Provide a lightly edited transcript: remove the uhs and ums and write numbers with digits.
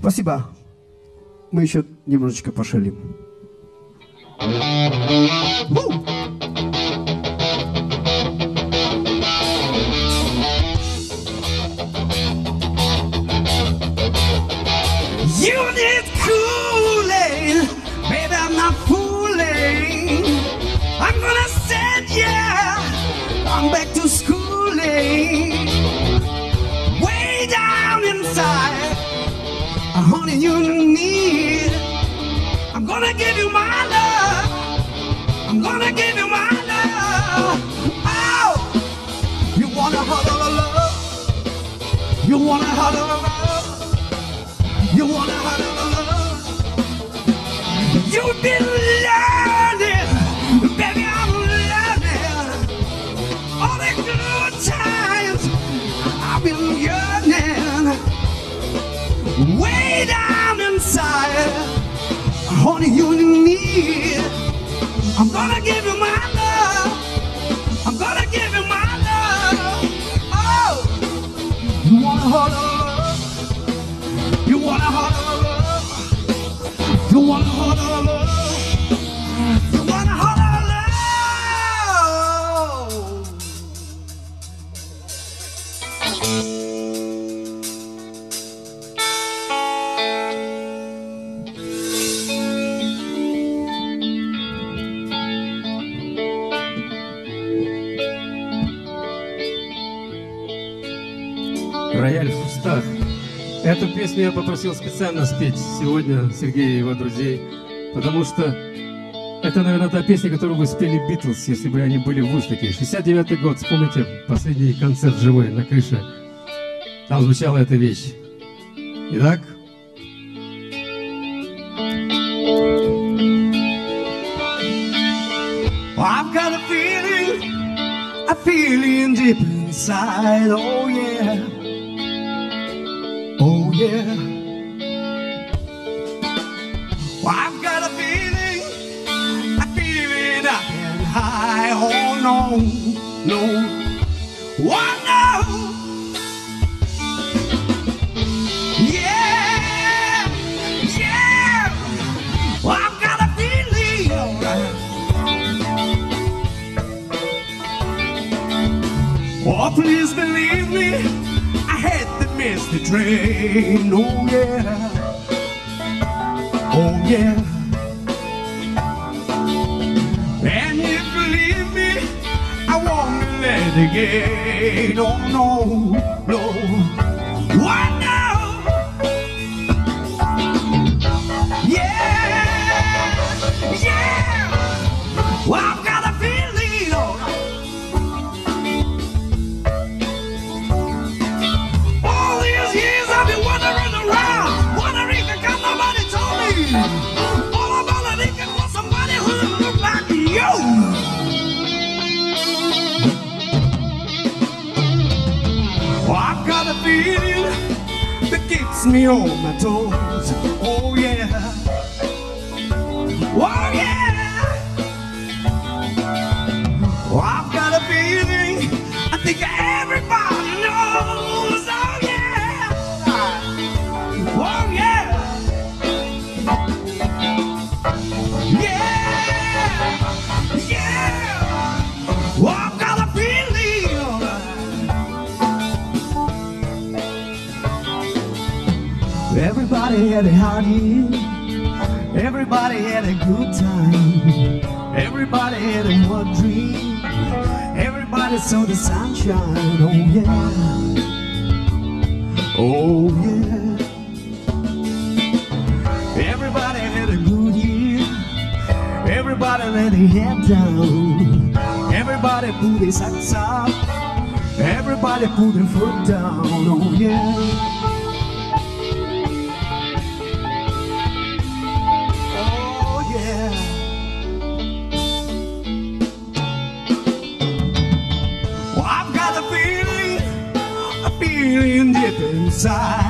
Спасибо. Мы еще немножечко пошалим. You need Kool-Aid, baby, I'm not fooling. I'm gonna send ya, I'm back to schooling. Way down inside, honey, you need. I'm gonna give you my love, I'm gonna give you my love. Oh, you wanna huddle a love, you wanna huddle a love. You wanna huddle a love. You've been learning, baby, I'm learning. All the good times I've been yearning. Way down inside, honey, you need. I'm gonna give you my love. I'm gonna give you my love. Oh, you wanna huddle a love. You wanna huddle a love. You wanna huddle a love. You wanna huddle a love. Рояль в кустах. Эту песню я попросил специально спеть сегодня Сергея и его друзей, потому что это, наверное, та песня, которую вы спели Битлз, если бы они были в Вудстоке. 69-й год, вспомните последний концерт живой на крыше. Там звучала эта вещь. Итак. I've got a feeling deep inside, oh yeah. Oh yeah. Well, I've got a feeling up and high. Oh no, no, oh no. Yeah, yeah. Well, I've got a feeling, alright. Oh, please believe me, I had to miss the train. Oh yeah, oh yeah. And if you leave me, I won't let it again. Oh no, no, oh no. Yeah, yeah. Well, I've got a feeling, alright. All about a thinking for somebody who look like you. Oh, I've got a feeling that keeps me on my toes. Oh yeah, oh yeah. Oh, I've got a feeling I think everybody knows. Oh yeah, oh yeah. Yeah, yeah. Well, I've got a feeling, alright. Everybody had a hard year. Everybody had a good time. Everybody had a hard dream. Everybody saw the sunshine. Oh yeah, oh yeah. Everybody had a good year. Everybody let their head down. Everybody put their socks up. Everybody put their foot down. Oh yeah. Oh yeah. Well, I've got a feeling deep inside.